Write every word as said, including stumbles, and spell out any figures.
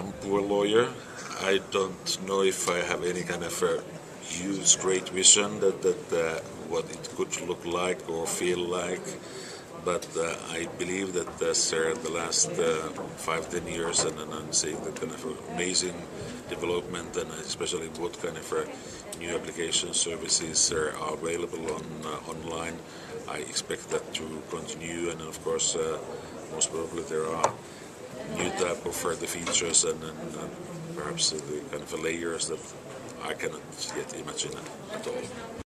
I'm a poor lawyer. I don't know if I have any kind of a huge, great vision that, that uh, what it could look like or feel like. But uh, I believe that uh, the last uh, five, ten years, and, and I'm seeing the kind of amazing development, and especially what kind of uh, new application services are available on uh, online. I expect that to continue, and of course, uh, most probably there are new type of further features and, and, and perhaps the kind of layers that I cannot yet imagine at all.